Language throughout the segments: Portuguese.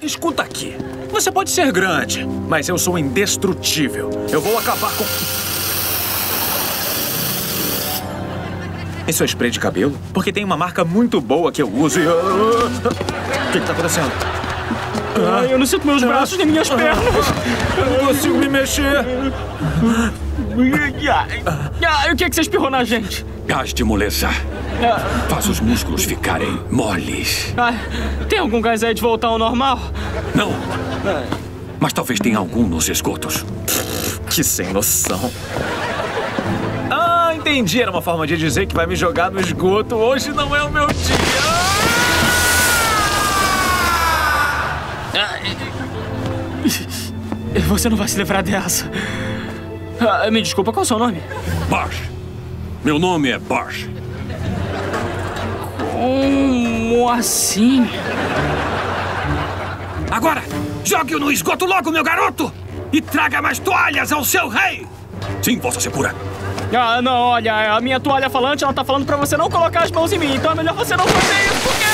Escuta aqui. Você pode ser grande, mas eu sou indestrutível. Eu vou acabar com... Isso é spray de cabelo? Porque tem uma marca muito boa que eu uso e... O que tá acontecendo? Eu não sinto meus braços nem minhas pernas. Eu não consigo me mexer. O que você espirrou na gente? Gás de moleza. Faz os músculos ficarem moles. Tem algum gás aí de voltar ao normal? Não. Mas talvez tenha algum nos esgotos. Que sem noção. Entendi. Era uma forma de dizer que vai me jogar no esgoto. Hoje não é o meu dia. Você não vai se livrar dessa. Me desculpa, qual é o seu nome? Barsh. Meu nome é Barsh. Como assim? Agora, jogue-o no esgoto logo, meu garoto! E traga mais toalhas ao seu rei! Sim, Vossa Secura. Não, olha, a minha toalha falante, ela tá falando pra você não colocar as mãos em mim, então é melhor você não fazer isso, porque...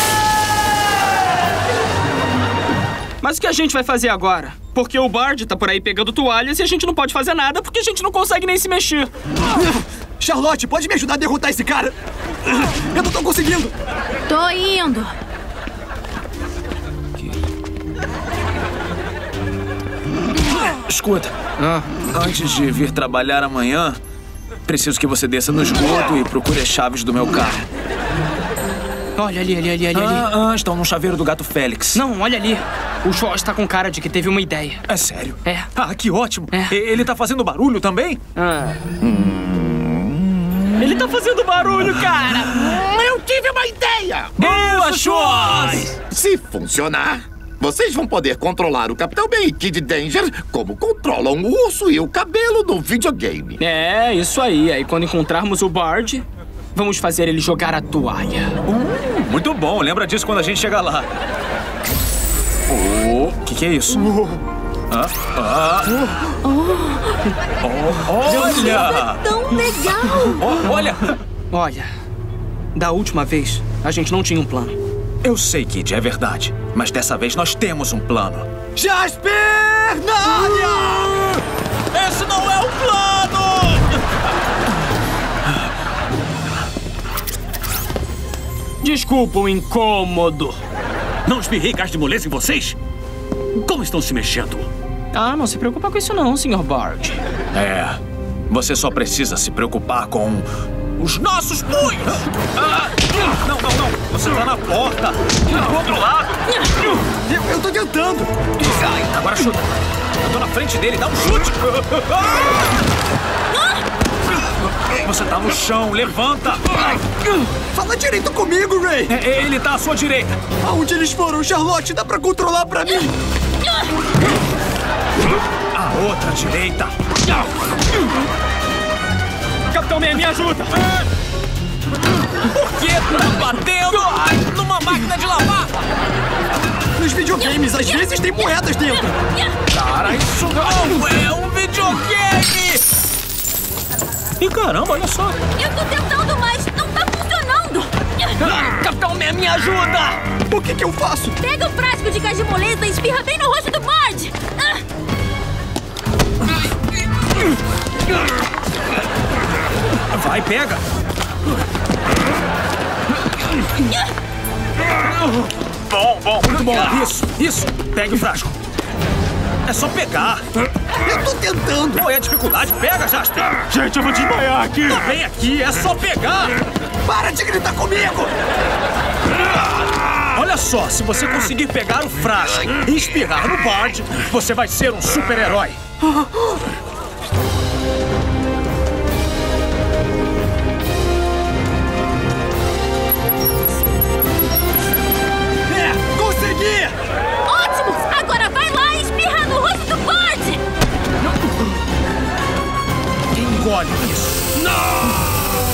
Mas o que a gente vai fazer agora? Porque o Bard tá por aí pegando toalhas e a gente não pode fazer nada porque a gente não consegue nem se mexer. Charlotte, pode me ajudar a derrotar esse cara? Eu não tô conseguindo. Tô indo. Escuta, antes de vir trabalhar amanhã, preciso que você desça no esgoto e procure as chaves do meu carro. Olha ali. Estão no chaveiro do gato Félix. Não, olha ali. O Schwartz tá com cara de que teve uma ideia. É sério? É. Que ótimo. É. Ele tá fazendo barulho também? Ele tá fazendo barulho, cara. Eu tive uma ideia. Boa, Schwartz! Se funcionar, vocês vão poder controlar o Capitão Ben e Kid Danger como controlam o urso e o cabelo no videogame. É, isso aí. Aí quando encontrarmos o Bard, vamos fazer ele jogar a toalha. Muito bom. Lembra disso quando a gente chegar lá. O que é isso? Olha! Tão legal! Olha, da última vez, a gente não tinha um plano. Eu sei, Kid, é verdade. Mas dessa vez nós temos um plano. Jasper! Na área! Esse não é o plano! Desculpa o incômodo. Não espirrei gás de moleza em vocês? Como estão se mexendo? Não se preocupa com isso não, Sr. Bard. Você só precisa se preocupar com os nossos punhos! Não! Você tá na porta! Do outro lado! Eu tô tentando! Agora chuta! Eu tô na frente dele, dá um chute! Você tá no chão, levanta! Fala direito comigo, Ray! Ele tá à sua direita! Aonde eles foram, Charlotte? Dá pra controlar pra mim? A outra direita! Capitão Ben, me ajuda! Por que tá batendo numa máquina de lavar? Nos videogames, às vezes tem moedas dentro! Cara, isso não é um videogame! E caramba, olha só! Eu tô tentando, mas não tá funcionando! Capitão Ben, me ajuda! O que eu faço? Pega o frasco de gás de moleza e espirra bem no rosto do Bard! Vai, pega! Bom, muito bom! Isso! Pegue o frasco! É só pegar! Eu tô tentando! Qual é a dificuldade? Pega, Jasper! Gente, eu vou desmaiar aqui! Tá bem aqui, é só pegar! Para de gritar comigo! Olha só, se você conseguir pegar o frasco e espirrar no Bard, você vai ser um super-herói! Consegui! Ótimo! Agora vai lá e espirra no rosto do Bard! Engole isso! Não!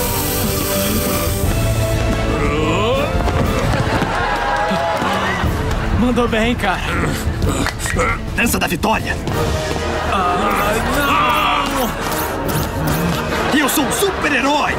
Mandou bem, cara. Dança da vitória! Não! Eu sou um super-herói!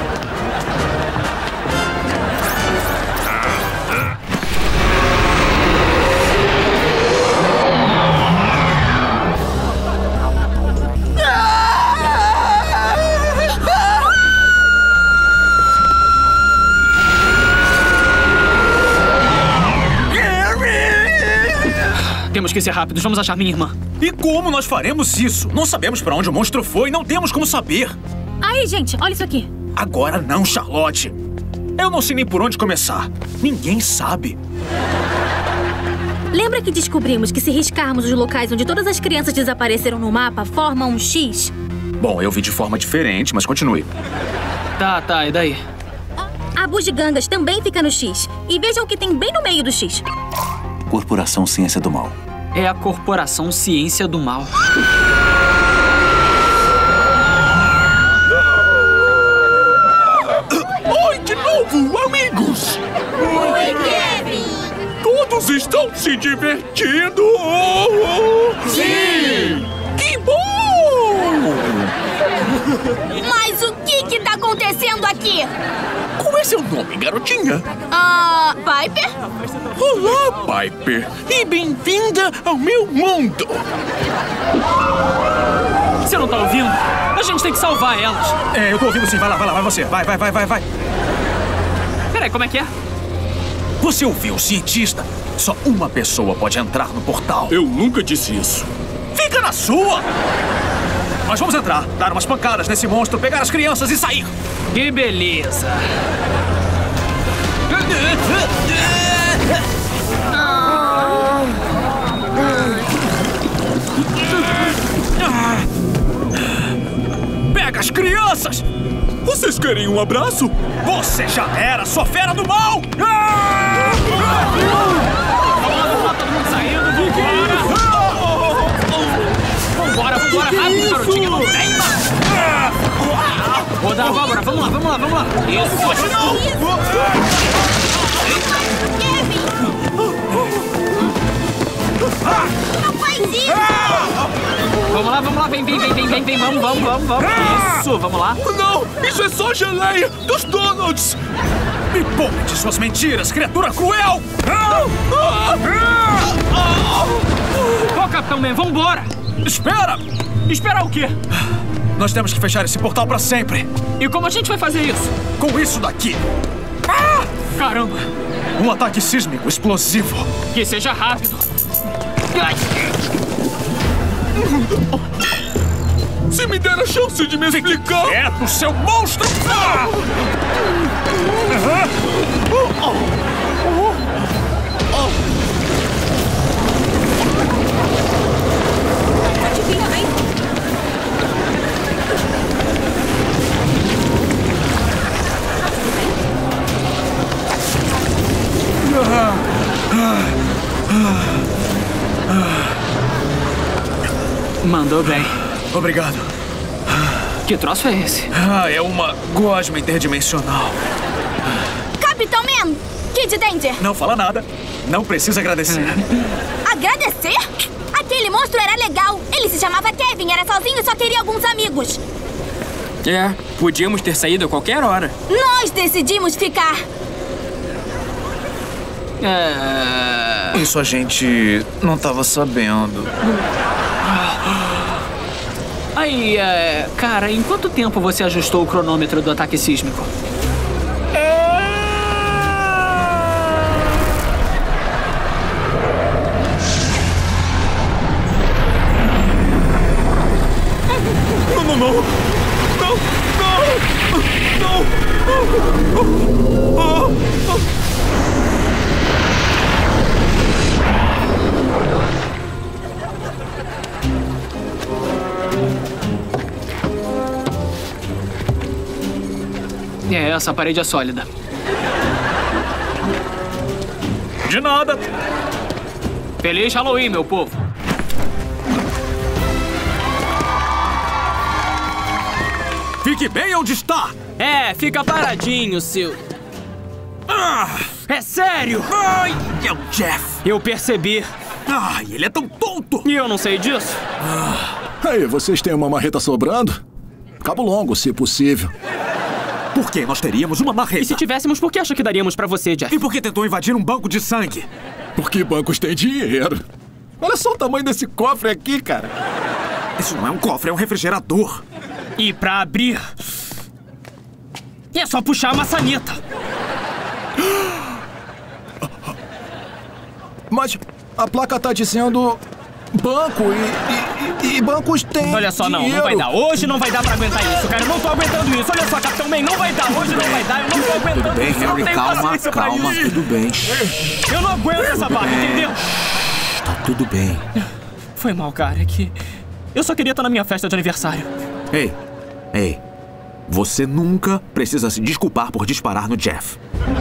Temos que ser rápidos. Vamos achar minha irmã. E como nós faremos isso? Não sabemos pra onde o monstro foi, não temos como saber. Aí, gente, olha isso aqui. Agora não, Charlotte. Eu não sei nem por onde começar. Ninguém sabe. Lembra que descobrimos que se riscarmos os locais onde todas as crianças desapareceram no mapa, formam um X? Bom, eu vi de forma diferente, mas continue. Tá, e daí? A bugigangas também fica no X. E vejam o que tem bem no meio do X. Corporação Ciência do Mal. É a Corporação Ciência do Mal. Oi, de novo, amigos! Oi, Kevin! Todos estão se divertindo! Sim! Que bom! Mas o que tá acontecendo aqui? Qual é seu nome, garotinha? Piper? Olá, Piper! E bem-vinda ao meu mundo! Você não tá ouvindo? A gente tem que salvar elas. É, eu tô ouvindo sim. Vai lá, vai você. Vai. Peraí, como é que é? Você ouviu, cientista? Só uma pessoa pode entrar no portal. Eu nunca disse isso. Fica na sua! Nós vamos entrar, dar umas pancadas nesse monstro, pegar as crianças e sair. Que beleza. Pega as crianças! Vocês querem um abraço? Você já era, sua fera do mal! Todo mundo saindo, vambora, rápido, garotinho, não vem! Vou dar a abóbora, vamos lá. Isso, não! Kevin! Não faz isso! Vamos lá, vem, vamos. Isso, vamos lá. Não! Isso é só geleia dos Donuts! Me poupe de suas mentiras, criatura cruel! Ô, Capitão Man, vambora! Espera! Esperar o quê? Nós temos que fechar esse portal pra sempre. E como a gente vai fazer isso? Com isso daqui. Caramba! Um ataque sísmico explosivo. Que seja rápido. Se me der a chance de me explicar... Quieto, seu monstro! Mandou bem. Obrigado. Que troço é esse? É uma gosma interdimensional. Capitão Man! Kid Danger! Não fala nada. Não precisa agradecer. Agradecer? Aquele monstro era legal. Ele se chamava Kevin, era sozinho e só queria alguns amigos. É, podíamos ter saído a qualquer hora. Nós decidimos ficar. Isso a gente não tava sabendo. Aí, cara, em quanto tempo você ajustou o cronômetro do ataque sísmico? Essa parede é sólida. De nada. Feliz Halloween, meu povo. Fique bem onde está. Fica paradinho, seu... É sério? Ai, é o Jeff. Eu percebi. Ai, ele é tão tonto. E eu não sei disso. Aí, vocês têm uma marreta sobrando? Cabo longo, se possível. Por que nós teríamos uma marreta? E se tivéssemos, por que acha que daríamos pra você, Jeff? E por que tentou invadir um banco de sangue? Porque bancos têm dinheiro. Olha só o tamanho desse cofre aqui, cara. Isso não é um cofre, é um refrigerador. E pra abrir... é só puxar a maçaneta. Mas A placa tá dizendo banco e bancos têm Olha só, não dinheiro. vai dar. Hoje não vai dar pra aguentar isso, cara. Eu não tô aguentando isso. Olha só, Capitão Man, não vai dar. Hoje não vai dar. Eu não tô aguentando Bem, isso. Eu não Henry, tenho paciência pra calma, isso. tudo bem. Eu não aguento essa barra, entendeu? Tá tudo bem. Foi mal, cara. É que eu só queria estar na minha festa de aniversário. Ei. Você nunca precisa se desculpar por disparar no Jeff.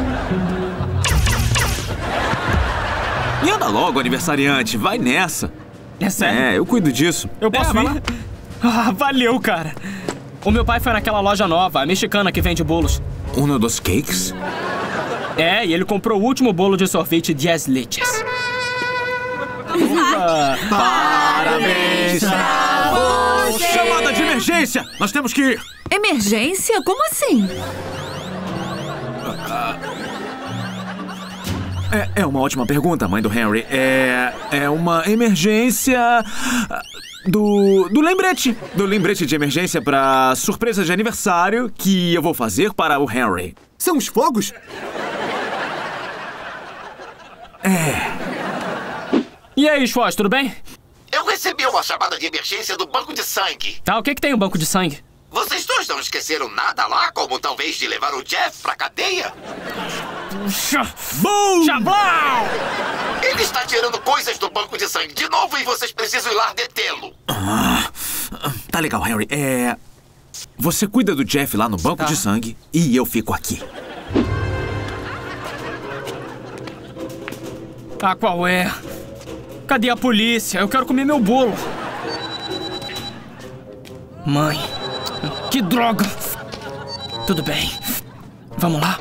E anda logo, aniversariante. Vai nessa. É sério? Eu cuido disso. Eu posso vai ir? lá. Ah, valeu, cara. O meu pai foi naquela loja nova, a mexicana que vende bolos. Uno dos cakes? É, e ele comprou o último bolo de sorvete 10 leches. Parabéns pra você! Chamada de emergência! Nós temos que ir! Emergência? Como assim? É uma ótima pergunta, mãe do Henry. É uma emergência do lembrete. Do lembrete de emergência pra surpresa de aniversário que eu vou fazer para o Henry. São os fogos? E aí, Schwartz, tudo bem? Eu recebi uma chamada de emergência do banco de sangue. Tá, o que tem o banco de sangue? Vocês dois não esqueceram nada lá, como talvez de levar o Jeff pra cadeia? Bum! Chablau! Ele está tirando coisas do banco de sangue de novo e vocês precisam ir lá detê-lo. Tá legal, Henry. Você cuida do Jeff lá no banco de sangue e eu fico aqui. Ah, qual é? Cadê a polícia? Eu quero comer meu bolo. Mãe, que droga! Tudo bem. Vamos lá.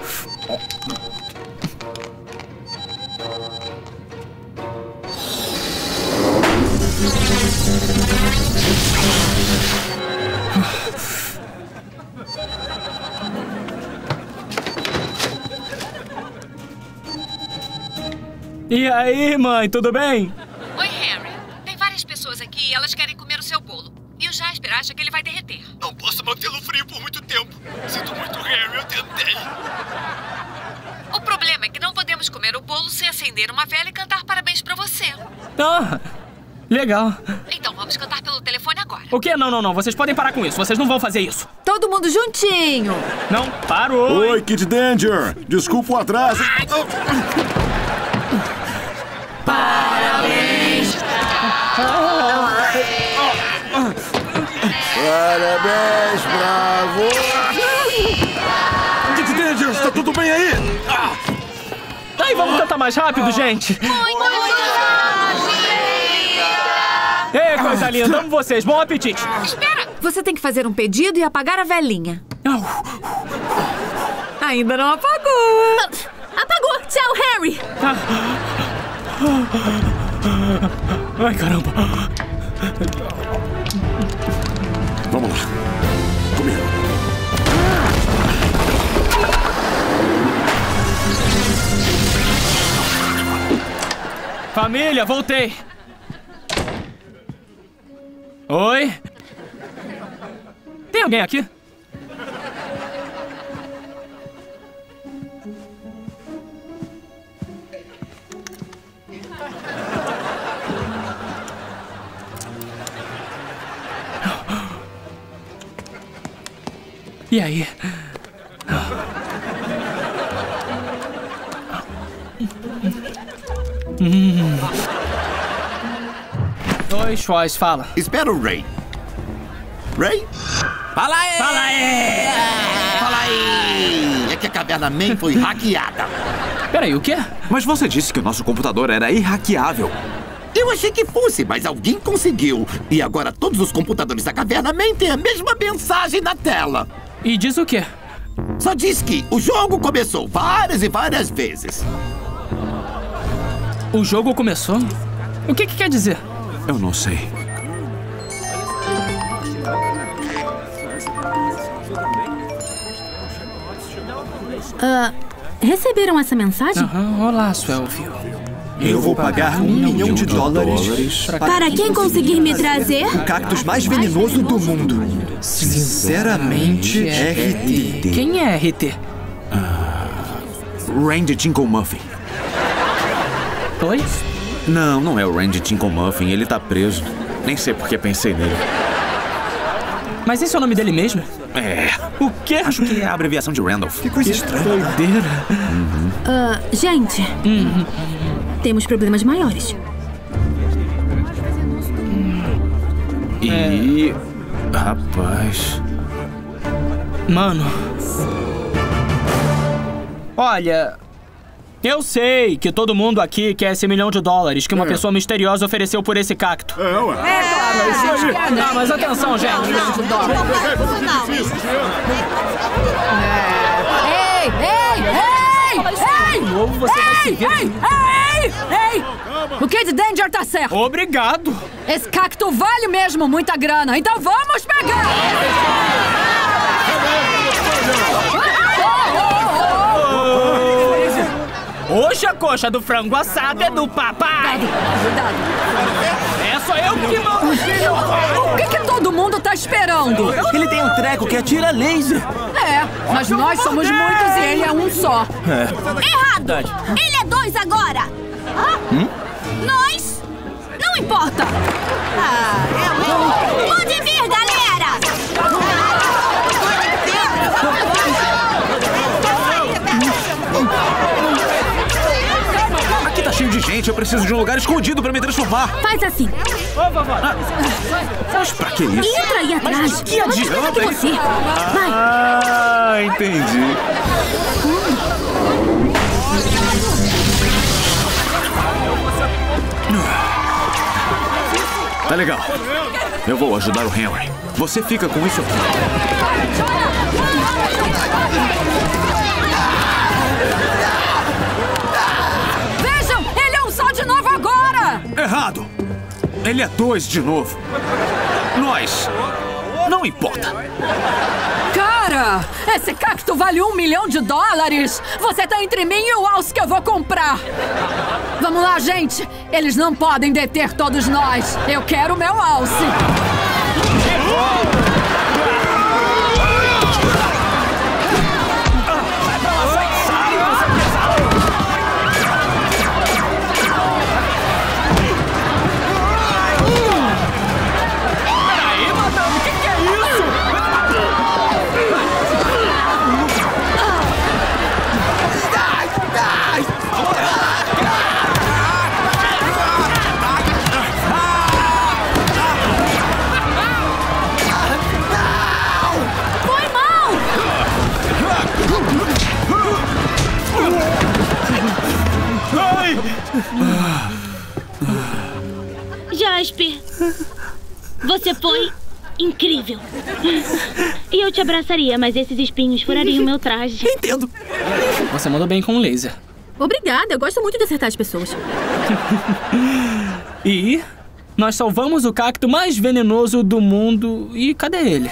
E aí, mãe, tudo bem? Oi, Henry. Tem várias pessoas aqui e elas querem comer o seu bolo. E o Jasper acha que ele vai derreter. Não posso mantê-lo frio por muito tempo. Sinto muito, Harry, eu tentei. O problema é que não podemos comer o bolo sem acender uma vela e cantar parabéns pra você. Ah, legal. Então vamos cantar pelo telefone agora. O quê? Não. Vocês podem parar com isso. Vocês não vão fazer isso. Todo mundo juntinho. Não, parou. Oi, Kid Danger. Desculpa o atraso. Parabéns. Parabéns pra você. Kid Danger, está tudo bem aí? Aí, vamos cantar mais rápido, gente. Ei, coisa linda. Amo vocês. Bom apetite. Espera. Você tem que fazer um pedido e apagar a velinha. Ainda não apagou. Apagou! Tchau, Harry! Ai, caramba. Vamos lá. Comigo. Família, voltei. Oi? Tem alguém aqui? E aí? Oi, Schwartz, fala. Espera o Ray. Ray? Fala aí! Fala aí! Fala aí! É que a Caverna Man foi hackeada. Peraí, o quê? Mas você disse que o nosso computador era irhackeável. Eu achei que fosse, mas alguém conseguiu. E agora todos os computadores da Caverna Man têm a mesma mensagem na tela. E diz o quê? Só diz que o jogo começou várias e várias vezes. O jogo começou? O que quer dizer? Eu não sei. Receberam essa mensagem? Olá, Swellville. Eu vou pagar $1 milhão Para quem conseguir me trazer? o cactus mais venenoso do mundo. Sinceramente, RT. Quem é RT? Randy Tinkle Muffin. Oi? Não é o Randy Tinkomuffin. Ele tá preso. Nem sei por que pensei nele. Mas esse é o nome dele mesmo? É. O quê? Acho que é a abreviação de Randolph. Que coisa estranha. Doideira. Gente, temos problemas maiores. E... Rapaz... Mano... Olha... Eu sei que todo mundo aqui quer esse $1 milhão que uma pessoa misteriosa ofereceu por esse cacto. Claro, isso aí. Não, mas atenção, gente. Ei! De novo, você vai se ver. Ei! O Kid Danger tá certo. Obrigado. Esse cacto vale mesmo muita grana, então vamos pegar! Hoje a coxa do frango assado é do papai. Cuidado. É só eu que mando. O que todo mundo tá esperando? Ele tem um treco que atira laser. Mas nós somos muitos e ele é um só. Errado! Ele é 2 agora! Nós? Não importa! Pode vir, galera! Aqui tá cheio de gente. Eu preciso de um lugar escondido pra me transformar. Faz assim. Mas pra que isso? Entra aí atrás. Que Antes que adianta, você. Vai. Ah, entendi. Tá legal. Eu vou ajudar o Henry. Você fica com isso aqui. Vejam, ele é um só de novo agora! Errado. Ele é 2 de novo. Nós. Não importa. Cara, esse cacto vale $1 milhão. Você tá entre mim e o alce que eu vou comprar. Vamos lá, gente. Eles não podem deter todos nós. Eu quero o meu alce. Peraí, madame, o que é isso? Foi mal! Jasper, você foi incrível. E eu te abraçaria, mas esses espinhos furariam meu traje. Entendo. Você mandou bem com o laser. Obrigada, eu gosto muito de acertar as pessoas. E nós salvamos o cacto mais venenoso do mundo. E cadê ele?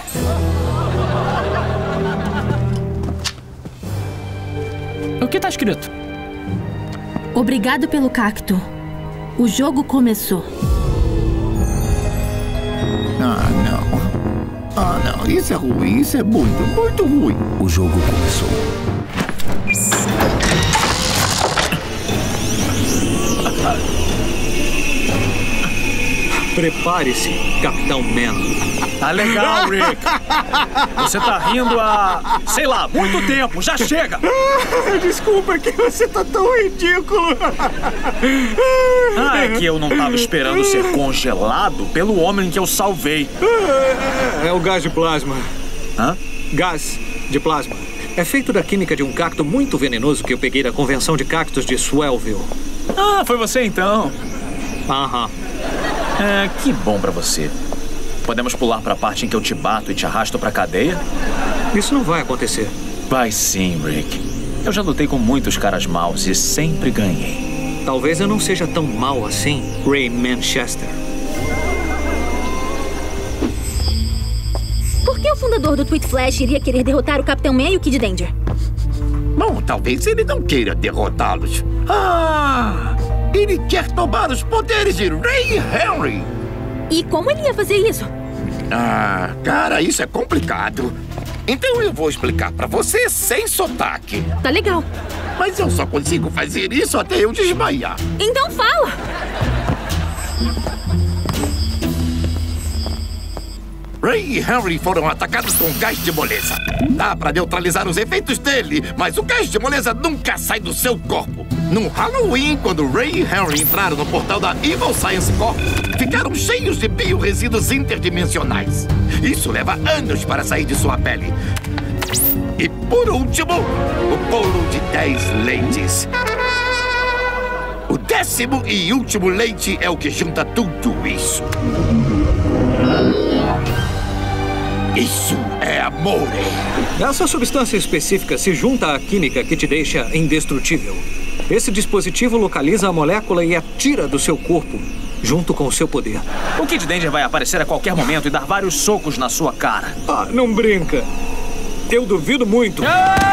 O que tá escrito? Obrigado pelo cacto. O jogo começou. Não. Isso é ruim. Isso é muito, muito ruim. O jogo começou. Prepare-se, Capitão Man. Tá legal, Rick. Você tá rindo há, sei lá, muito tempo. Já chega. Desculpa que você tá tão ridículo. É que eu não tava esperando ser congelado pelo homem que eu salvei. É o gás de plasma. Hã? Gás de plasma. É feito da química de um cacto muito venenoso que eu peguei da convenção de cactos de Swellville. Ah, foi você então. Aham. Que bom pra você. Podemos pular pra parte em que eu te bato e te arrasto pra cadeia? Isso não vai acontecer. Vai sim, Rick. Eu já lutei com muitos caras maus e sempre ganhei. Talvez eu não seja tão mal assim, Ray Manchester. Por que o fundador do Tweet Flash iria querer derrotar o Capitão Man e o Kid Danger? Bom, talvez ele não queira derrotá-los. Ele quer tomar os poderes de Ray Henry. E como ele ia fazer isso? Cara, isso é complicado. Então eu vou explicar pra você sem sotaque. Tá legal. Mas eu só consigo fazer isso até eu desmaiar. Então fala! Ray e Henry foram atacados com gás de moleza. Dá pra neutralizar os efeitos dele, mas o gás de moleza nunca sai do seu corpo. No Halloween, quando Ray e Henry entraram no portal da Evil Science Corp, ficaram cheios de bioresíduos interdimensionais. Isso leva anos para sair de sua pele. E por último, o bolo de 10 leites. O 10º e último leite é o que junta tudo isso. Isso é amor. Essa substância específica se junta à química que te deixa indestrutível. Esse dispositivo localiza a molécula e a tira do seu corpo, junto com o seu poder. O Kid Danger vai aparecer a qualquer momento e dar vários socos na sua cara. Ah, não brinca. Eu duvido muito.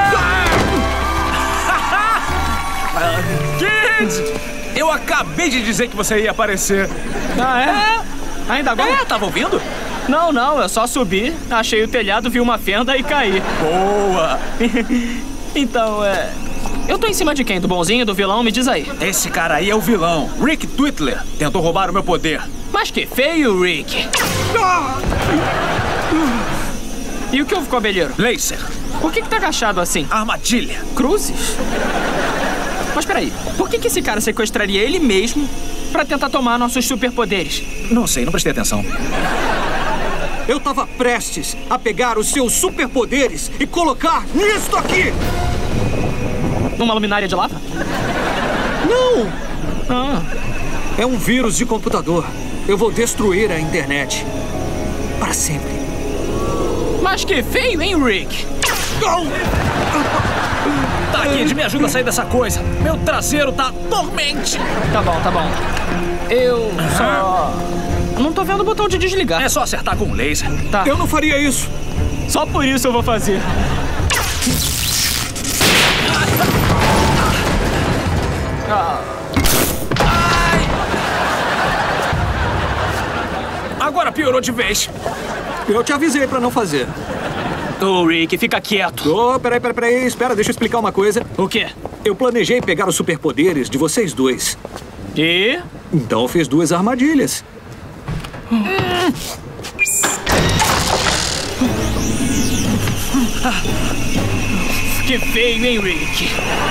Kid! Eu acabei de dizer que você ia aparecer. Ah, é? Ainda agora? Tava ouvindo? Não, eu só subi, achei o telhado, vi uma fenda e caí. Boa! Então, eu tô em cima de quem? Do bonzinho, do vilão? Me diz aí. Esse cara aí é o vilão. Rick Twitler tentou roubar o meu poder. Mas que feio, Rick. E o que houve com o abelheiro? Laser. Por que tá agachado assim? Armadilha. Cruzes? Mas peraí, por que esse cara sequestraria ele mesmo pra tentar tomar nossos superpoderes? Não sei, não prestei atenção. Eu tava prestes a pegar os seus superpoderes e colocar nisto aqui! Numa luminária de lava? Não! Ah. É um vírus de computador. Eu vou destruir a internet. Para sempre. Mas que feio, hein, Rick? Tá, Kid, me ajuda a sair dessa coisa. Meu traseiro tá dormente. Tá bom. Eu só... não tô vendo o botão de desligar. É só acertar com um laser. Tá. Eu não faria isso. Só por isso eu vou fazer. Agora piorou de vez. Eu te avisei pra não fazer. Ô, Rick, fica quieto. Ô, peraí. Espera, deixa eu explicar uma coisa. O quê? Eu planejei pegar os superpoderes de vocês dois. E? Então eu fiz 2 armadilhas. Que feio, hein, Rick?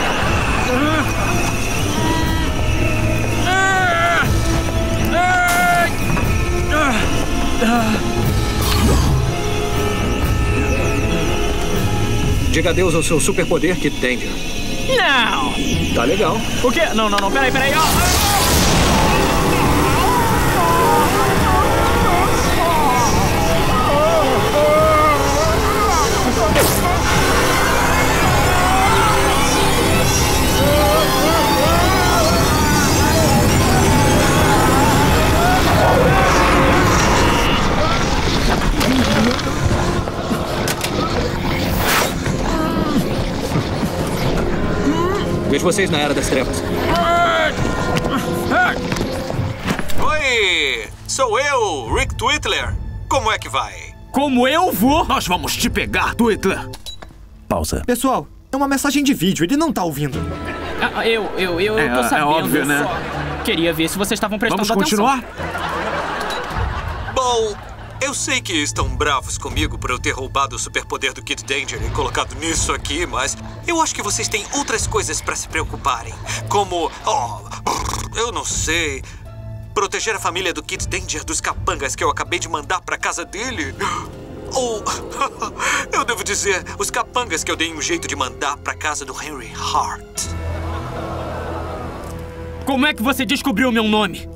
Diga adeus ao seu superpoder, Kid Danger. Não! Tá legal. O quê? Não, peraí. Vejo vocês na Era das Trevas. Oi! Sou eu, Rick Twitler. Como é que vai? Como eu vou? Nós vamos te pegar, Twitler. Pausa. Pessoal, é uma mensagem de vídeo, ele não tá ouvindo. Eu tô sabendo. É óbvio, né? Só queria ver se vocês estavam prestando Vamos continuar? Bom, eu sei que estão bravos comigo por eu ter roubado o superpoder do Kid Danger e colocado nisso aqui, mas eu acho que vocês têm outras coisas pra se preocuparem. Como, eu não sei, proteger a família do Kid Danger dos capangas que eu acabei de mandar pra casa dele. Ou, eu devo dizer, os capangas que eu dei um jeito de mandar pra casa do Henry Hart. Como é que você descobriu o meu nome?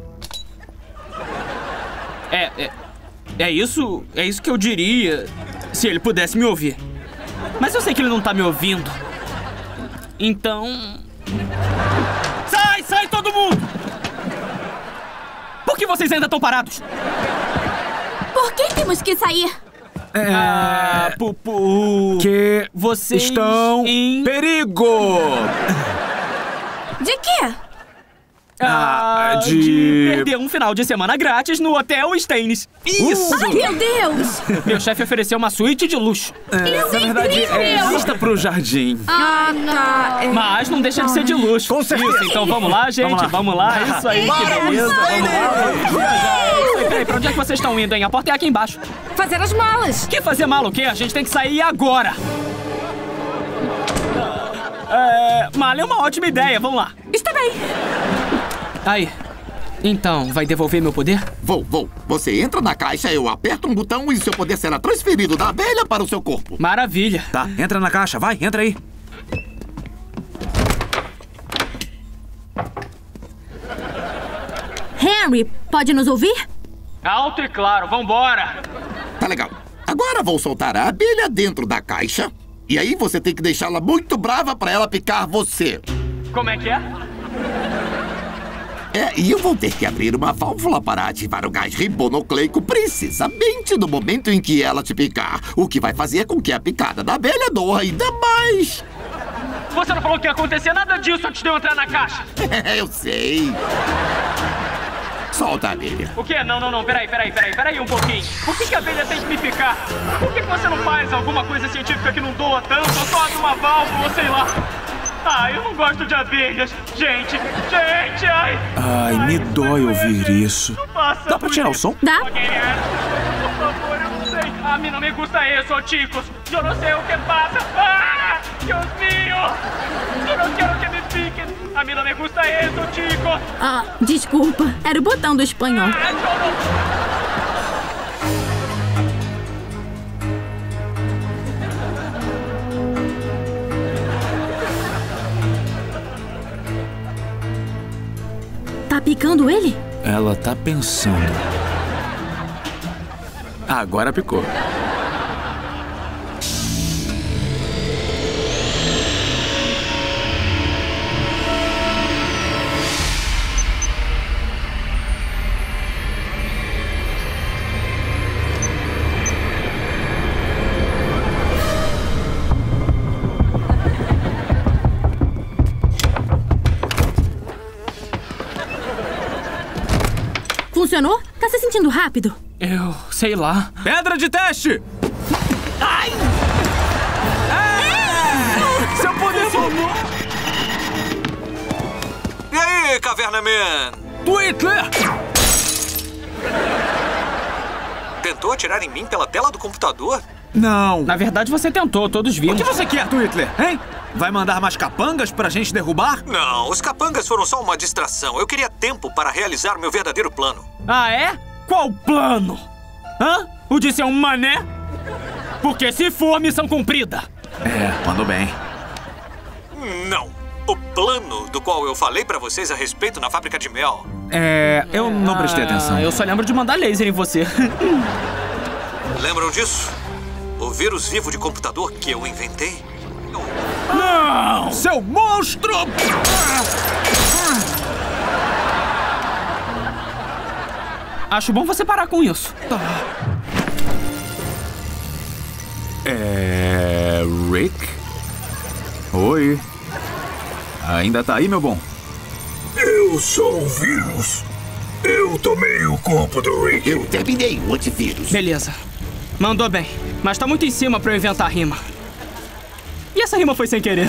É isso que eu diria se ele pudesse me ouvir. Mas eu sei que ele não tá me ouvindo. Então... Sai todo mundo! Por que vocês ainda estão parados? Por que temos que sair? Que vocês estão em perigo! De quê? De perder um final de semana grátis no Hotel Staines. Isso! Ai, meu Deus! Meu chefe ofereceu uma suíte de luxo. Na verdade, vista pro jardim. Ah, tá. Mas não deixa de ser de luxo. Com certeza. Isso, então vamos lá, gente. Vamos lá. Isso aí, que beleza. Vamos lá. Peraí, pra onde é que vocês estão indo, hein? A porta é aqui embaixo. Fazer as malas. Que fazer mala o quê? A gente tem que sair agora. Mala é uma ótima ideia. Vamos lá. Está bem. Aí. Então, vai devolver meu poder? Vou. Você entra na caixa, eu aperto um botão e seu poder será transferido da abelha para o seu corpo. Maravilha. Tá, entra na caixa. Vai, entra aí. Henry, pode nos ouvir? Alto e claro, vambora. Tá legal. Agora vou soltar a abelha dentro da caixa. E aí você tem que deixá-la muito brava para ela picar você. Como é que é? E eu vou ter que abrir uma válvula para ativar o gás ribonucleico precisamente no momento em que ela te picar. O que vai fazer com que a picada da abelha doa ainda mais. Você não falou que ia acontecer nada disso antes de eu entrar na caixa. Eu sei. Solta a abelha. O quê? Não. Peraí um pouquinho. Por que a abelha tem que me picar? Por que você não faz alguma coisa científica que não doa tanto? Ou só abre uma válvula, ou sei lá. Eu não gosto de abelhas. Gente, ai. Ai, me dói ouvir isso. Dá pra tirar o som? Dá. Por favor, eu não sei. A mim não me gusta isso, chicos. Eu não sei o que passa. Deus mío. Eu não quero que me piquem. A mim não me gusta isso, chicos. Desculpa. Era o botão do espanhol. Tá picando ele? Ela tá pensando. Agora picou. Funcionou? Tá se sentindo rápido? Eu sei lá. Pedra de teste! Ai! Seu poder formou! E aí, Caverna Man? Tweetler! Tentou atirar em mim pela tela do computador? Não. Na verdade, você tentou, todos vimos. O que você quer, Tweetler, hein? Vai mandar mais capangas pra gente derrubar? Não, os capangas foram só uma distração. Eu queria tempo para realizar meu verdadeiro plano. É? Qual plano? O de ser um mané? Porque se for, missão cumprida. Mandou bem. Não. O plano do qual eu falei pra vocês a respeito na fábrica de mel. Eu não prestei atenção. Eu só lembro de mandar laser em você. Lembram disso? O vírus vivo de computador que eu inventei? Não! Seu monstro! Acho bom você parar com isso. Rick? Oi. Ainda tá aí, meu bom? Eu sou o vírus. Eu tomei o corpo do Rick. Eu terminei o antivírus. Beleza. Mandou bem. Mas tá muito em cima pra eu inventar a rima. E essa rima foi sem querer.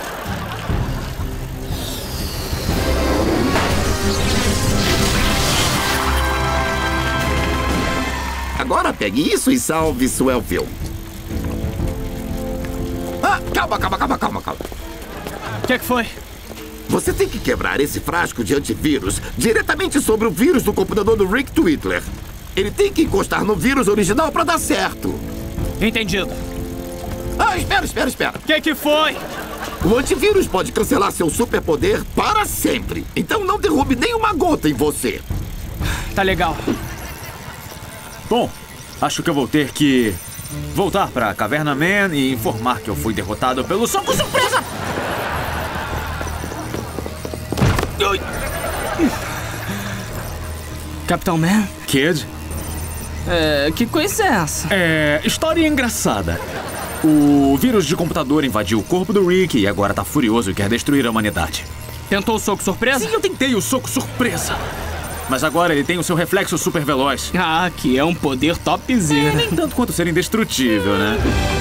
Agora pegue isso e salve Swellville. Calma. O que foi? Você tem que quebrar esse frasco de antivírus diretamente sobre o vírus do computador do Rick Tweetler. Ele tem que encostar no vírus original pra dar certo. Entendido. Espera. O que foi? O antivírus pode cancelar seu superpoder para sempre. Então não derrube nenhuma gota em você. Tá legal. Bom, acho que eu vou ter que voltar pra Caverna Man e informar que eu fui derrotado pelo soco surpresa! Capitão Man? Kid? Que coisa é essa? História engraçada. O vírus de computador invadiu o corpo do Rick e agora tá furioso e quer destruir a humanidade. Tentou o soco surpresa? Sim, eu tentei o soco surpresa. Mas agora ele tem o seu reflexo super veloz. Ah, que é um poder topzera. Nem tanto quanto ser indestrutível, né?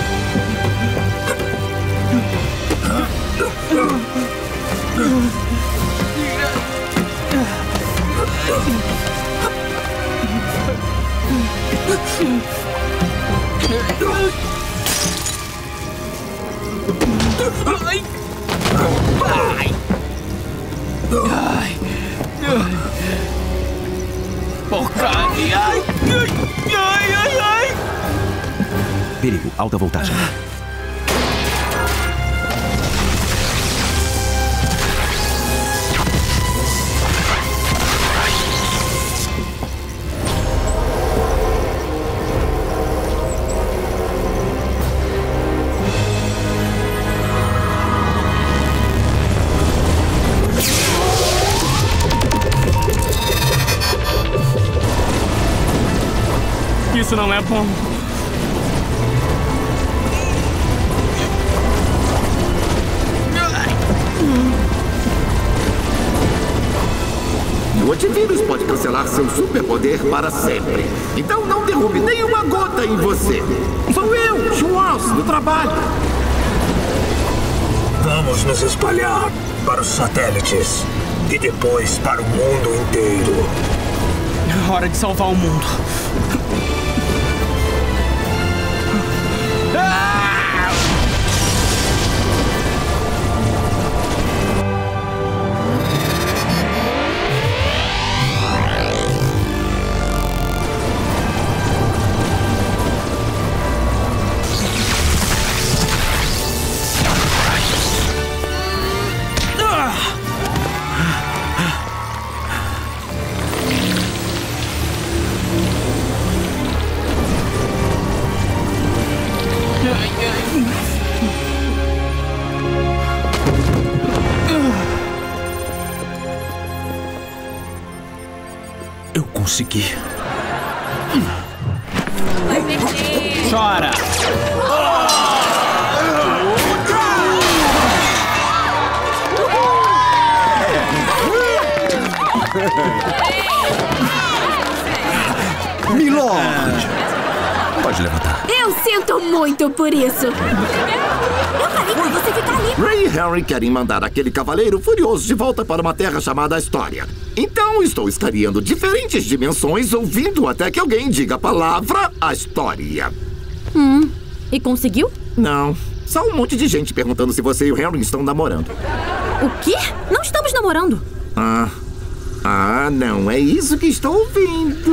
Ai! Ai! Porcaria! Ai! Ai! Ai! Ai! Perigo, alta voltagem. Isso não é bom. O antivírus pode cancelar seu superpoder para sempre. Então não derrube nenhuma gota em você. Sou eu, Schwartz, do trabalho. Vamos nos espalhar para os satélites e depois para o mundo inteiro. Hora de salvar o mundo. Eu consegui. Chora! Milord! Pode levantar. Eu sinto muito por isso. Eu falei pra você ficar ali. Ray e Harry querem mandar aquele cavaleiro furioso de volta para uma terra chamada História. Então estou escaneando diferentes dimensões, ouvindo até que alguém diga a palavra a História. E conseguiu? Não. Só um monte de gente perguntando se você e o Harry estão namorando. O quê? Não estamos namorando. Não é isso que estou ouvindo.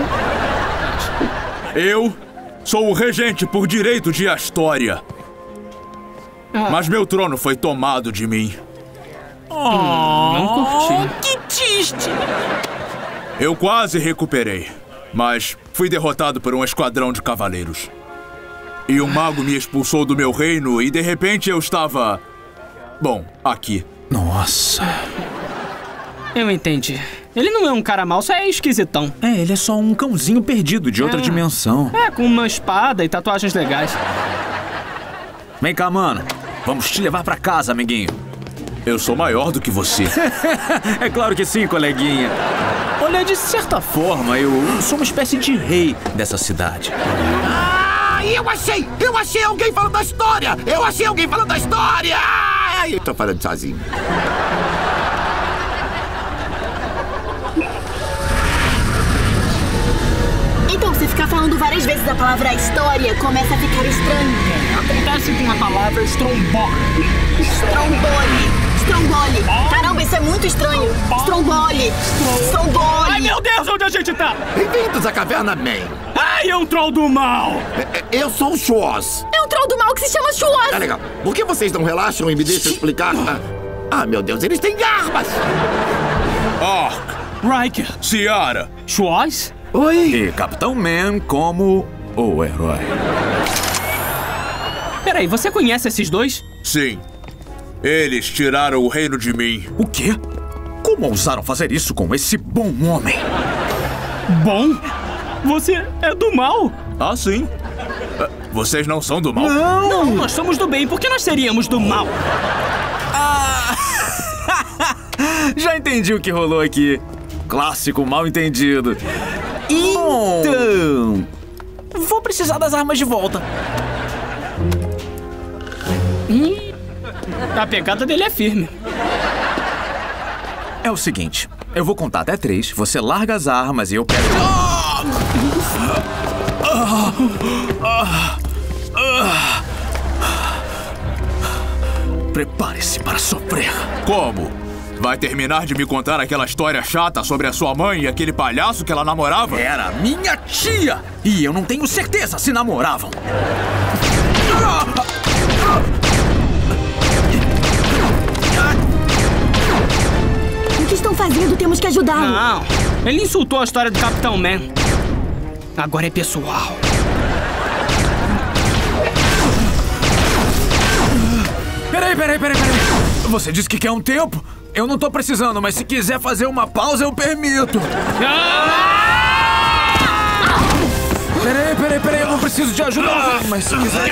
Eu sou o regente por direito de Astória. Mas meu trono foi tomado de mim. Não curti. Que triste! Eu quase recuperei, mas fui derrotado por um esquadrão de cavaleiros. E um mago me expulsou do meu reino e de repente eu estava... bom, aqui. Nossa. Eu entendi. Ele não é um cara mau, só é esquisitão. Ele é só um cãozinho perdido de outra dimensão. Com uma espada e tatuagens legais. Vem cá, mano. Vamos te levar pra casa, amiguinho. Eu sou maior do que você. É claro que sim, coleguinha. Olha, de certa forma, eu sou uma espécie de rei dessa cidade. Eu achei alguém falando da história! Eu achei alguém falando da história! Eu tô falando sozinho. Então, se ficar falando várias vezes a palavra história, começa a ficar estranho. Acontece com a palavra estrombole. Stromboli. Caramba, isso é muito estranho. Stromboli. Ai, meu Deus, onde a gente tá? Bem-vindos à Caverna Man. Ai, é um troll do mal. Eu sou o Schwartz. É um troll do mal que se chama Schwartz. Legal. Por que vocês não relaxam e me deixam explicar? Meu Deus, eles têm armas. Riker, Ciara, Schwartz? Oi. E Capitão Man como o herói. Peraí, você conhece esses dois? Sim. Eles tiraram o reino de mim. O quê? Como ousaram fazer isso com esse bom homem? Bom? Você é do mal? Sim. Vocês não são do mal? Não, nós somos do bem. Por que nós seríamos do mal? Já entendi o que rolou aqui. Clássico mal entendido. Então... vou precisar das armas de volta. A pegada dele é firme. É o seguinte, eu vou contar até 3, você larga as armas e eu pego... Prepare-se para sofrer. Como? Vai terminar de me contar aquela história chata sobre a sua mãe e aquele palhaço que ela namorava? Era minha tia! E eu não tenho certeza se namoravam. O que estão fazendo? Temos que ajudá-lo. Não, ele insultou a história do Capitão Man. Agora é pessoal. Peraí. Você disse que quer um tempo? Eu não tô precisando, mas se quiser fazer uma pausa, eu permito. Peraí, eu não preciso de ajuda, mas se quiser...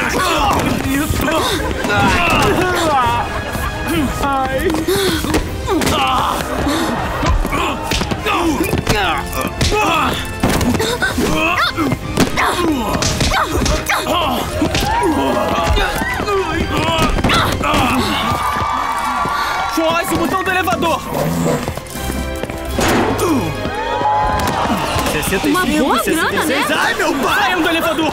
Joyce, o botão do elevador! 65, uma boa 66. grana, né? Ai, meu pai! Saiam do elevador!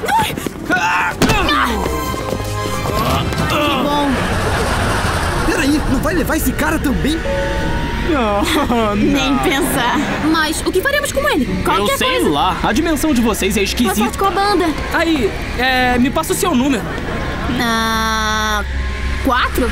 Que bom. Peraí, não vai levar esse cara também? Não. Nem pensar. Mas o que faremos com ele? Qualquer Eu sei coisa. lá. A dimensão de vocês é Boa sorte esquisita. com a banda. Aí, me passa o seu número. 4?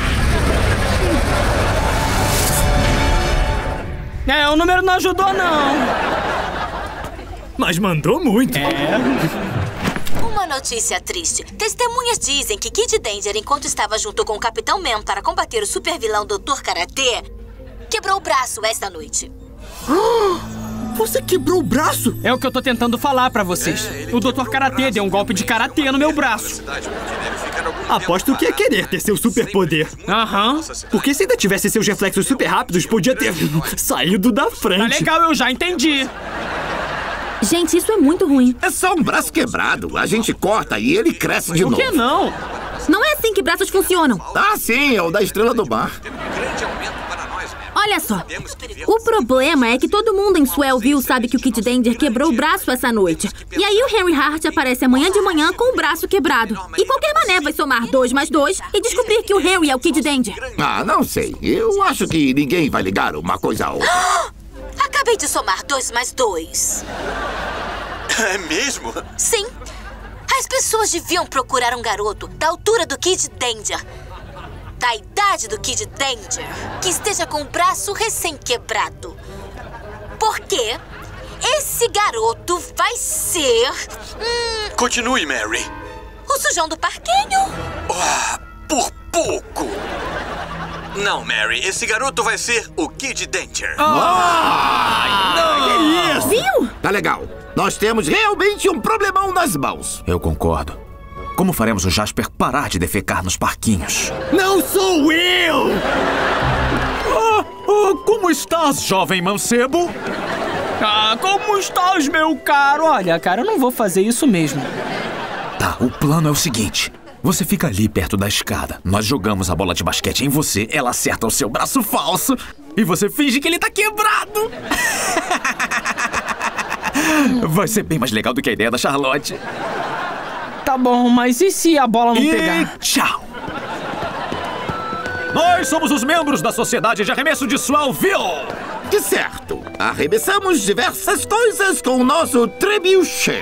O número não ajudou, não. Mas mandou muito. Uma notícia triste. Testemunhas dizem que Kid Danger, enquanto estava junto com o Capitão Man para combater o supervilão Dr. Karatê, quebrou o braço esta noite. Você quebrou o braço? É o que eu tô tentando falar pra vocês. O Dr. Karatê deu um golpe de karatê no meu braço. Aposto que ia querer ter seu superpoder. Aham. Porque se ainda tivesse seus reflexos super rápidos, podia ter saído da frente. Tá legal, eu já entendi. Gente, isso é muito ruim. É só um braço quebrado. A gente corta e ele cresce de novo. Por que não? Não é assim que braços funcionam. Ah, sim, é o da Estrela do Mar. Olha só, o problema é que todo mundo em Swellville sabe que o Kid Danger quebrou o braço essa noite. E aí o Henry Hart aparece amanhã de manhã com o braço quebrado. E qualquer mané vai somar 2 mais 2 e descobrir que o Henry é o Kid Danger. Ah, não sei. Eu acho que ninguém vai ligar uma coisa a outra. Acabei de somar 2 mais 2. É mesmo? Sim. As pessoas deviam procurar um garoto da altura do Kid Danger, da idade do Kid Danger, que esteja com o braço recém-quebrado. Porque esse garoto vai ser... Continue, Mary. o sujão do parquinho. Por pouco. Não, Mary, esse garoto vai ser o Kid Danger. Que isso? Viu? Tá legal. Nós temos realmente um problemão nas mãos. Eu concordo. Como faremos o Jasper parar de defecar nos parquinhos? Não sou eu! Como estás, jovem mancebo? Como estás, meu caro? Olha, cara, eu não vou fazer isso mesmo. Tá, o plano é o seguinte. Você fica ali perto da escada. Nós jogamos a bola de basquete em você, ela acerta o seu braço falso e você finge que ele tá quebrado. Vai ser bem mais legal do que a ideia da Charlotte. Tá bom, mas e se a bola não pegar? Tchau! Nós somos os membros da Sociedade de Arremesso de Swellville! De certo. Arremessamos diversas coisas com o nosso trebuchet.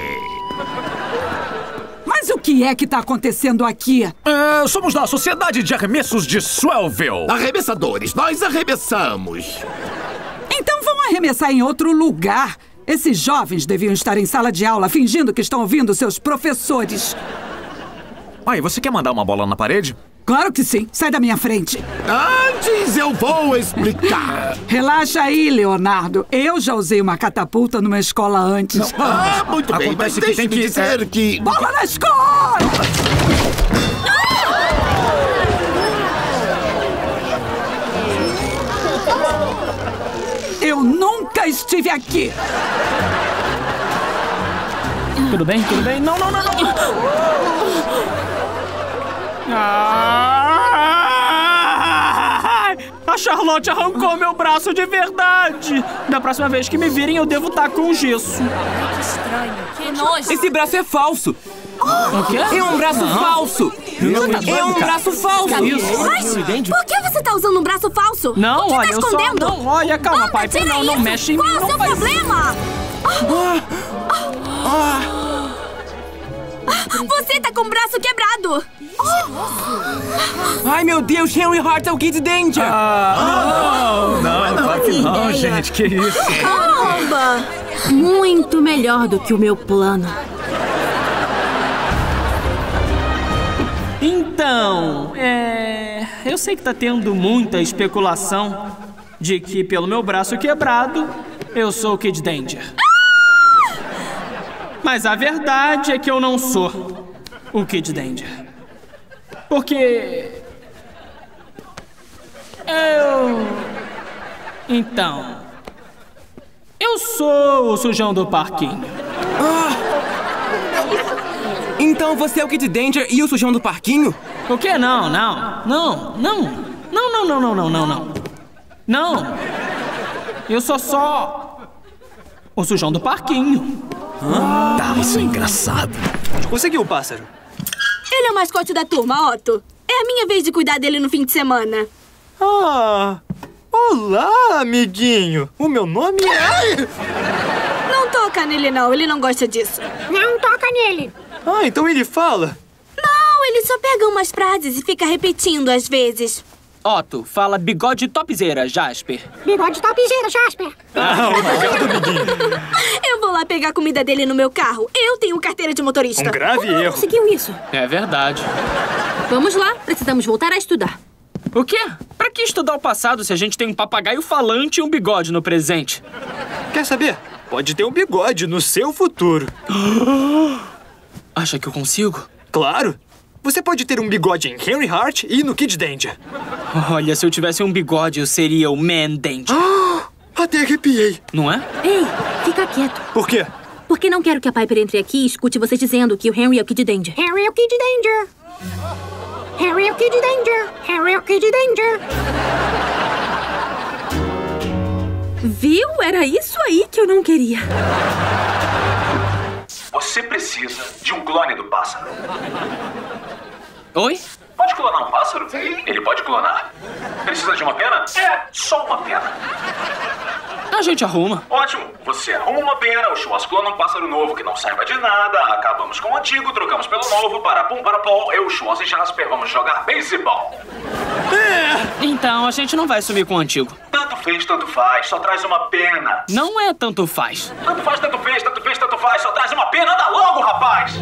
Mas o que é que tá acontecendo aqui? Somos da Sociedade de Arremessos de Swellville. Arremessadores, nós arremessamos. Então vão arremessar em outro lugar. Esses jovens deviam estar em sala de aula fingindo que estão ouvindo seus professores. Aí, você quer mandar uma bola na parede? Claro que sim. Sai da minha frente. Antes eu vou explicar. Relaxa aí, Leonardo. Eu já usei uma catapulta numa escola antes. Muito bem, mas deixe-me dizer que... Bola na escola! já estive aqui! Tudo bem, tudo bem? Não, não, não, não! A Charlotte arrancou meu braço de verdade! Da próxima vez que me virem, eu devo estar com gesso. Que estranho, que nojo! Esse braço é falso! O quê? É um braço falso! É um braço falso! Mas por que você tá usando um braço falso? Não, o que olha, tá eu só... escondendo? Não, olha, calma, Piper. Não, não mexe em mim. Qual é o seu problema? Você tá com o braço quebrado! Ai, meu Deus, Henry Hart é o Kid Danger! Não, claro que não, gente, que isso? Caramba! Muito melhor do que o meu plano. Então, eu sei que tá tendo muita especulação de que, pelo meu braço quebrado, eu sou o Kid Danger. Mas a verdade é que eu não sou o Kid Danger. Porque... Então... Eu sou o sujão do parquinho. Então você é o Kid Danger e o sujão do parquinho? O quê? Não, não. Não, não. Não, não, não, não, não, não, não. Não. Eu sou só... o sujão do parquinho. Tá, isso é engraçado. Conseguiu o pássaro? Ele é o mascote da turma, Otto. É a minha vez de cuidar dele no fim de semana. Ah! Olá, amiguinho! O meu nome é... Não toca nele, não. Ele não gosta disso. Não toca nele. Ah, então ele fala? Não, ele só pega umas frases e fica repetindo às vezes. Otto, fala bigode topzera, Jasper. Bigode topzera, Jasper. Obrigado, amiguinho. Eu vou lá pegar a comida dele no meu carro. Eu tenho carteira de motorista. Um grave erro. Conseguiu isso? É verdade. Vamos lá, precisamos voltar a estudar. O quê? Pra que estudar o passado se a gente tem um papagaio falante e um bigode no presente? Quer saber? Pode ter um bigode no seu futuro. Acha que eu consigo? Claro. Você pode ter um bigode em Henry Hart e no Kid Danger. Olha, se eu tivesse um bigode, eu seria o Man Danger. Até arrepiei. Não é? Ei, fica quieto. Por quê? Porque não quero que a Piper entre aqui e escute você dizendo que o Henry é o Kid Danger. Henry é o Kid Danger. Henry é o Kid Danger. Henry é o Kid Danger. Viu? Era isso aí que eu não queria. Você precisa de um clone do pássaro. Oi? Pode clonar um pássaro? Ele pode clonar. Precisa de uma pena? É, só uma pena. A gente arruma. Ótimo. Você arruma uma pena, o Schwartz clona um pássaro novo que não serve de nada, acabamos com o antigo, trocamos pelo novo, para pum, para pó, eu, Schwartz e Jasper vamos jogar beisebol. Então a gente não vai sumir com o antigo. Tanto fez, tanto faz, só traz uma pena. Não é tanto faz. Tanto faz, tanto fez, tanto fez, tanto faz, só traz uma pena, anda logo, rapaz!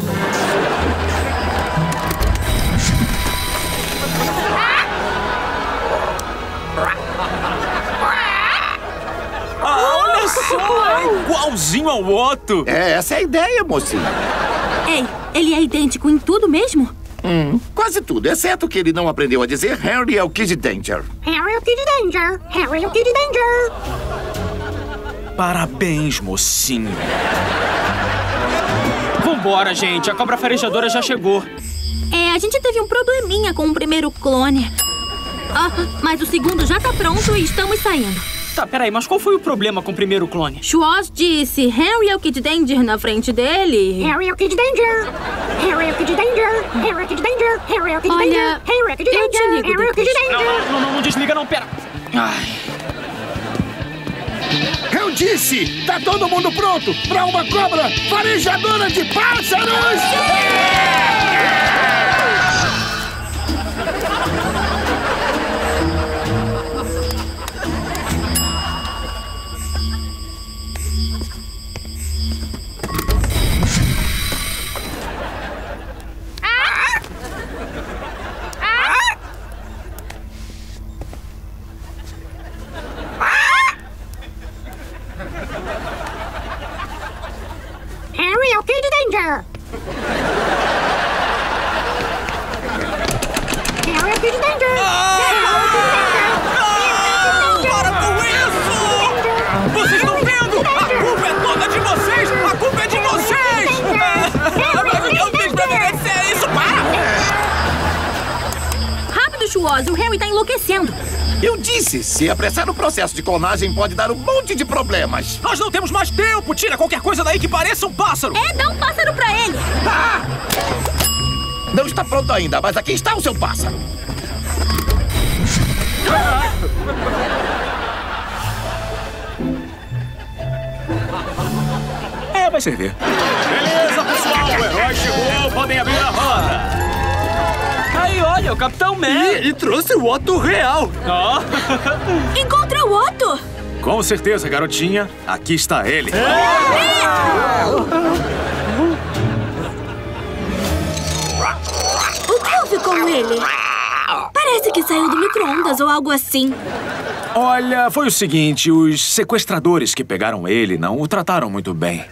Olha só, é igualzinho ao Otto. Essa é a ideia, mocinho. Ei, ele é idêntico em tudo mesmo? Quase tudo, exceto que ele não aprendeu a dizer Henry é o Kid Danger. Henry é o Kid Danger. Henry é o Kid Danger. Parabéns, mocinho. Vambora, gente. A cobra farejadora já chegou. A gente teve um probleminha com o primeiro clone. Mas o segundo já tá pronto e estamos saindo. Tá, peraí, mas qual foi o problema com o primeiro clone? Schwartz disse Henry é o Kid Danger na frente dele. Henry é o Kid Danger. Henry é o Kid Danger. Henry é o Kid Danger. Henry é o Kid Danger. Henry é o Kid Danger. Eu te ligo Henry é o Kid Danger. Não desliga não, pera. Ai. Eu disse! Tá todo mundo pronto pra uma cobra farejadora de pássaros! Henry é o Kid Danger. Henry é o Kid Danger. Para com isso! Vocês estão vendo? e tá enlouquecendo. Eu disse, se apressar no processo de clonagem pode dar um monte de problemas. Nós não temos mais tempo! Tira qualquer coisa daí que pareça um pássaro! Dá um pássaro pra ele! Não está pronto ainda, mas aqui está o seu pássaro. Vai servir. Beleza, pessoal, o herói chegou, podem abrir a roda. Aí, olha, o Capitão Man. E trouxe o Otto real. Encontra o Otto. Com certeza, garotinha. Aqui está ele. O que houve com ele? Parece que saiu do micro-ondas ou algo assim. Olha, foi o seguinte, os sequestradores que pegaram ele não o trataram muito bem.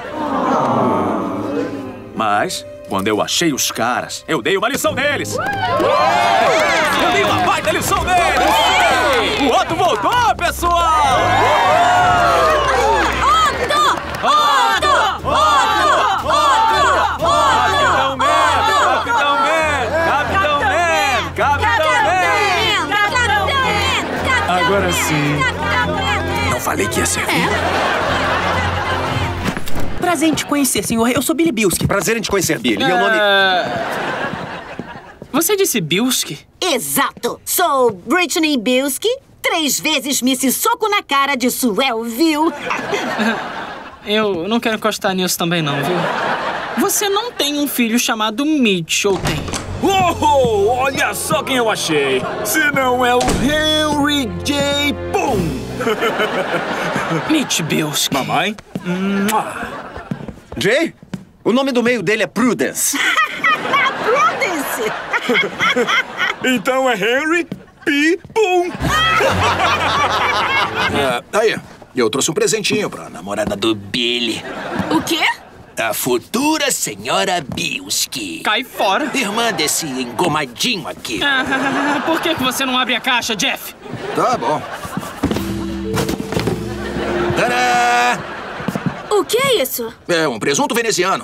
Mas, quando eu achei os caras, eu dei uma lição neles. Eu dei uma baita lição neles. O Otto voltou, pessoal! Otto! Otto! Otto! Capitão Man! Capitão Man! Capitão Man! Agora sim. Não falei que ia servir. Prazer em te conhecer, senhor. Eu sou Billy Bilski. Prazer em te conhecer, Billy. Meu nome... Você disse Bilski? Exato. Sou Brittany Bilski, 3 vezes Miss Soco na Cara de Swellville. Eu não quero encostar nisso também não, viu? Você não tem um filho chamado Mitch, ou tem? Oh, olha só quem eu achei! Se não é o Henry J. Boom! Mitch Bilski. Mamãe? Jay? O nome do meio dele é Prudence. Prudence! Então é Henry P. Boom! Aí, eu trouxe um presentinho pra namorada do Billy. O quê? A futura senhora Bilski. Cai fora. Irmã desse engomadinho aqui. Por que você não abre a caixa, Jeff? Tá bom. Tadá! O que é isso? É um presunto veneziano.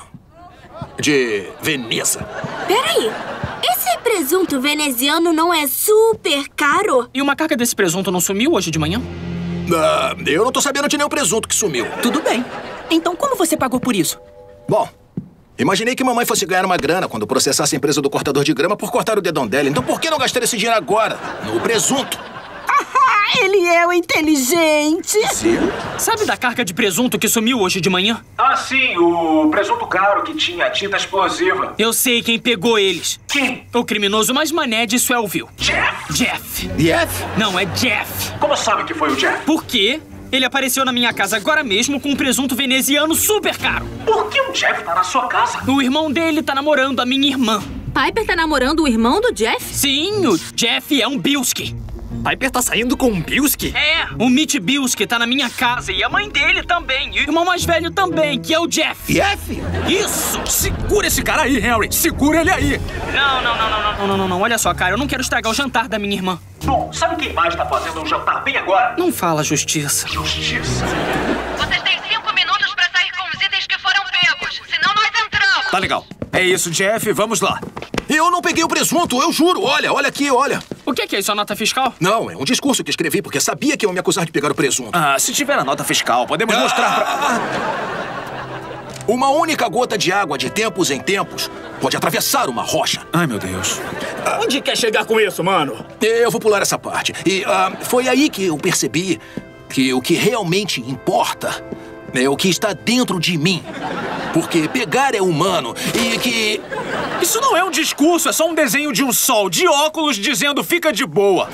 De Veneza. Peraí. Esse presunto veneziano não é super caro? E uma carga desse presunto não sumiu hoje de manhã? Eu não tô sabendo de nenhum presunto que sumiu. Tudo bem. Então como você pagou por isso? Bom, imaginei que mamãe fosse ganhar uma grana quando processasse a empresa do cortador de grama por cortar o dedão dela. Então por que não gastar esse dinheiro agora? No presunto. Ele é o inteligente. Sim. Sabe da carga de presunto que sumiu hoje de manhã? Ah, sim, o presunto caro que tinha tinta explosiva. Eu sei quem pegou eles. Quem? O criminoso mais mané de Swellville. Jeff? Jeff? Não, é Jeff. Como sabe que foi o Jeff? Por quê? Ele apareceu na minha casa agora mesmo com um presunto veneziano super caro. Por que o Jeff tá na sua casa? O irmão dele tá namorando a minha irmã. Piper tá namorando o irmão do Jeff? Sim, o Jeff é um Bilski. Piper tá saindo com um Bilski? É, o Mitch Bilski tá na minha casa e a mãe dele também. E o irmão mais velho também, que é o Jeff. Jeff? Isso! Segura esse cara aí, Henry! Segura ele aí! Não. Olha só, cara, eu não quero estragar o jantar da minha irmã. Bom, sabe quem mais tá fazendo um jantar bem agora? Não fala justiça. Justiça? Vocês têm 5 minutos pra sair com os itens que foram pegos, senão nós entramos. Tá legal. É isso, Jeff, vamos lá. Eu não peguei o presunto, eu juro. Olha aqui, olha. O que é isso, a nota fiscal? Não, é um discurso que escrevi porque sabia que iam me acusar de pegar o presunto. Se tiver a nota fiscal, podemos mostrar pra... Uma única gota de água de tempos em tempos pode atravessar uma rocha. Ai, meu Deus. Onde quer chegar com isso, mano? Eu vou pular essa parte. E foi aí que eu percebi que o que realmente importa é o que está dentro de mim. Porque pegar é humano e que... Isso não é um discurso, é só um desenho de um sol de óculos dizendo fica de boa.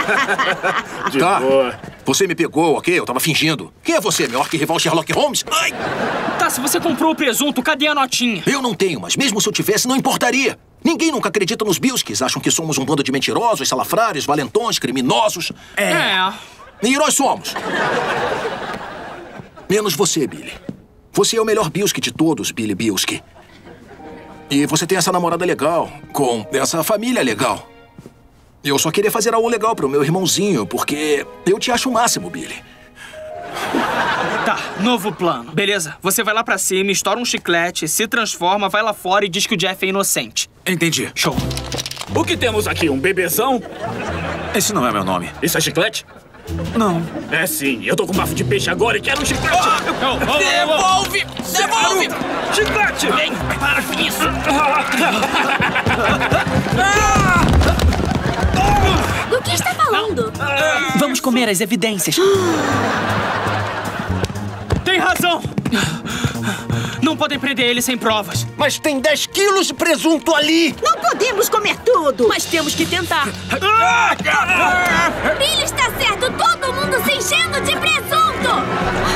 De boa. Você me pegou, ok? Eu tava fingindo. Quem é você, meu arquirrival Sherlock Holmes? Ai! Tá, se você comprou o presunto, cadê a notinha? Eu não tenho, mas mesmo se eu tivesse, não importaria. Ninguém nunca acredita nos Bilskis. Acham que somos um bando de mentirosos, salafrários, valentões, criminosos. E nós somos. Menos você, Billy. Você é o melhor Bilski de todos, Billy Bilski. E você tem essa namorada legal, com essa família legal. Eu só queria fazer algo legal pro meu irmãozinho, porque eu te acho o máximo, Billy. Tá, novo plano. Beleza, você vai lá pra cima, estoura um chiclete, se transforma, vai lá fora e diz que o Jeff é inocente. Entendi. Show. O que temos aqui? Um bebezão? Esse não é meu nome. Isso é chiclete? Não. É sim. Eu tô com bafo de peixe agora e quero um chiclete. Devolve! Devolve! Chiclete! Vem, para com isso! Do que está falando? Vamos comer as evidências. Tem razão! Não podem prender ele sem provas. Mas tem 10 quilos de presunto ali! Não podemos comer tudo! Mas temos que tentar. Billy está certo! Todo mundo se enchendo de presunto!